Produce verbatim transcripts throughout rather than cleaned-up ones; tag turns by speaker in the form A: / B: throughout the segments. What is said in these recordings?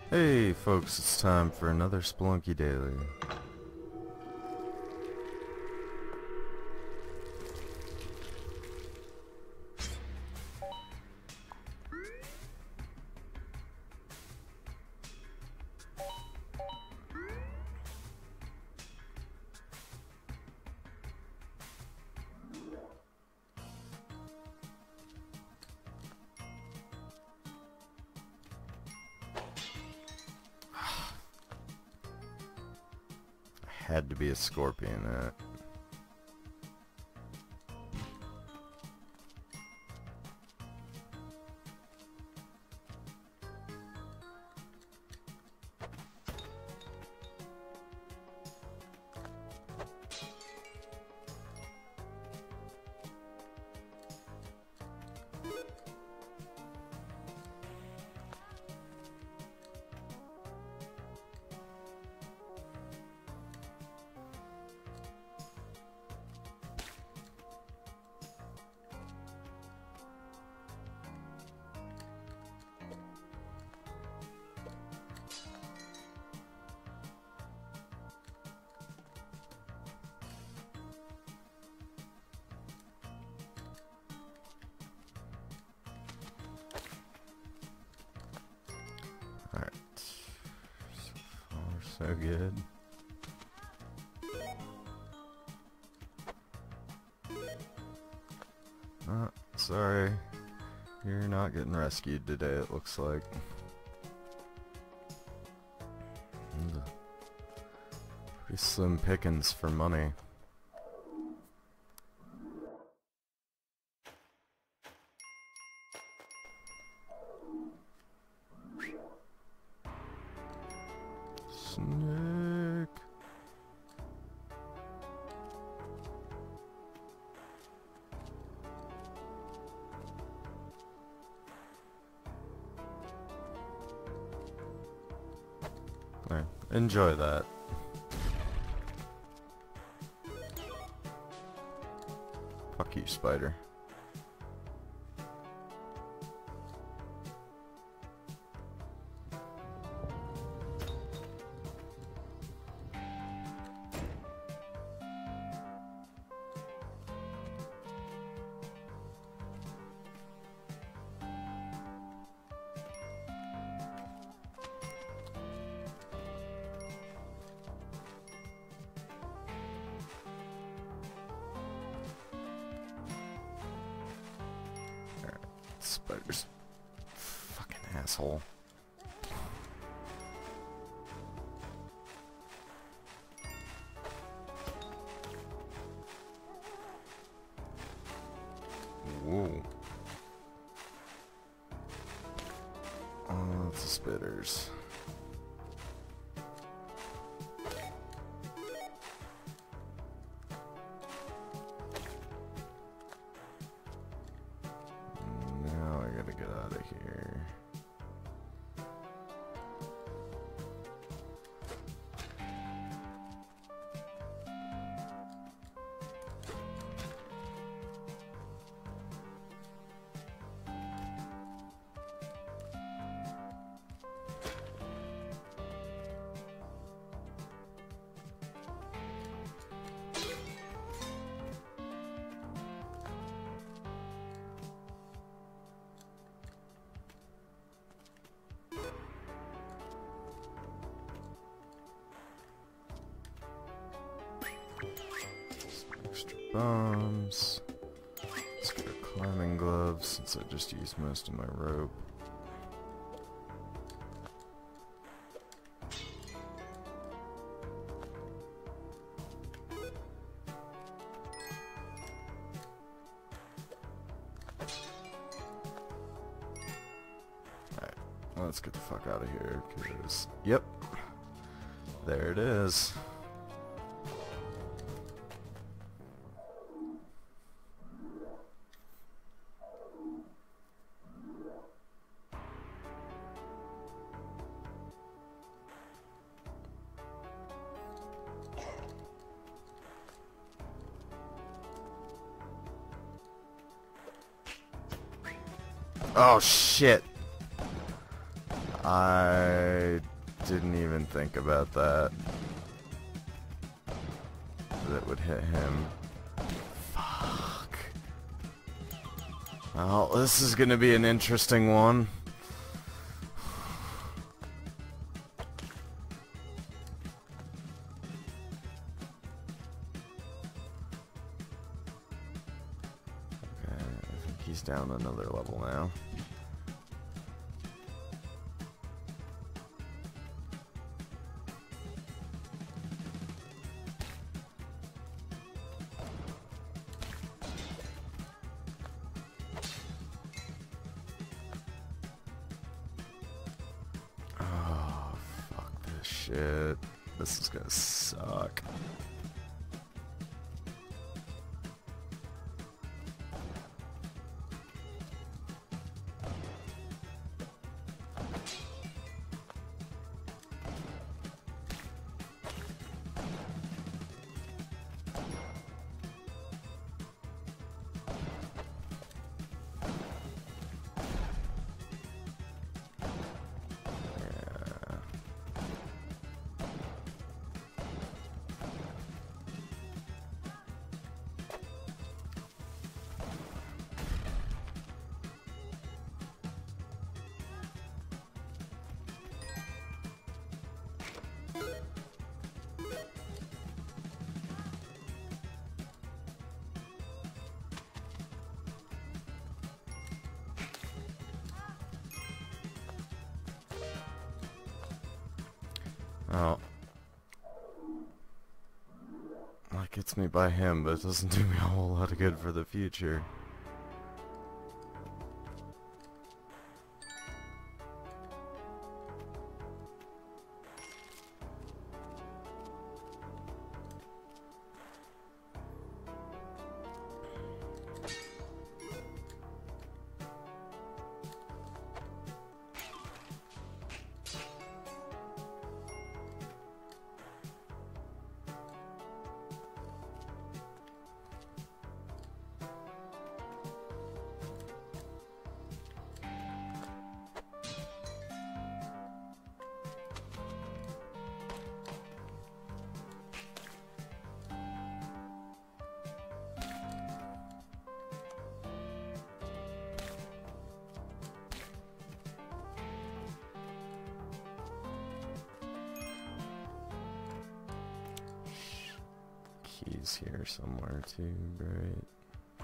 A: Hey folks, it's time for another Spelunky Daily. Had to be a scorpion that. Alright. So far, so good. Oh, sorry. You're not getting rescued today, it looks like. Ugh. Pretty slim pickings for money. Snake. There, enjoy that. Fuck you, spider. Spider's fucking asshole. Whoa. Oh, lots of spitters. Get out of here. Extra bombs. Let's get a climbing gloves since I just used most of my rope. Alright, let's get the fuck out of here, cause yep, there it is. Oh shit. I didn't even think about that. That would hit him. Fuck. Well, this is gonna be an interesting one. Okay, I think he's down another level now. Shit, this is gonna suck. Oh. That gets me by him, but it doesn't do me a whole lot of good for the future. Keys here somewhere too, right?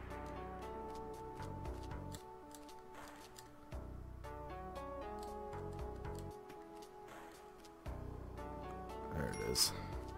A: There it is.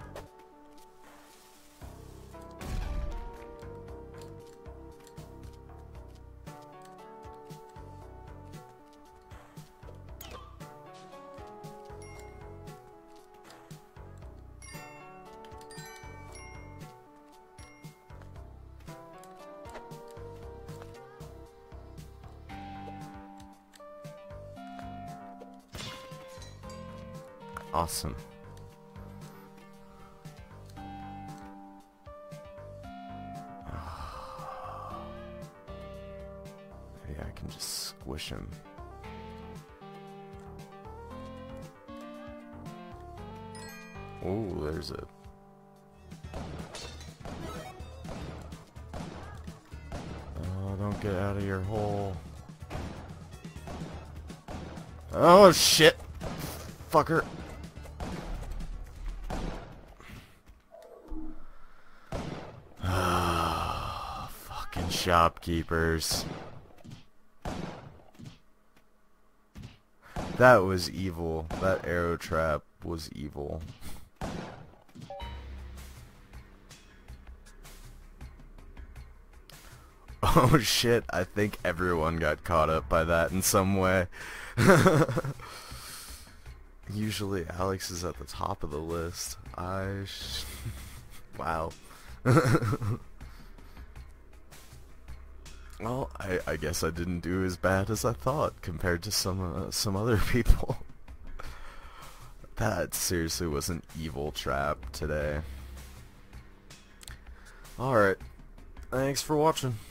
A: Awesome. Maybe I can just squish him. Oh, there's a... Oh, don't get out of your hole. Oh, shit! Fucker. Fucking shopkeepers. That was evil. That arrow trap was evil. Oh shit, I think everyone got caught up by that in some way. Usually Alex is at the top of the list. I sh wow. Well, I, I guess I didn't do as bad as I thought compared to some uh, some other people. That seriously was an evil trap today. Alright, thanks for watching.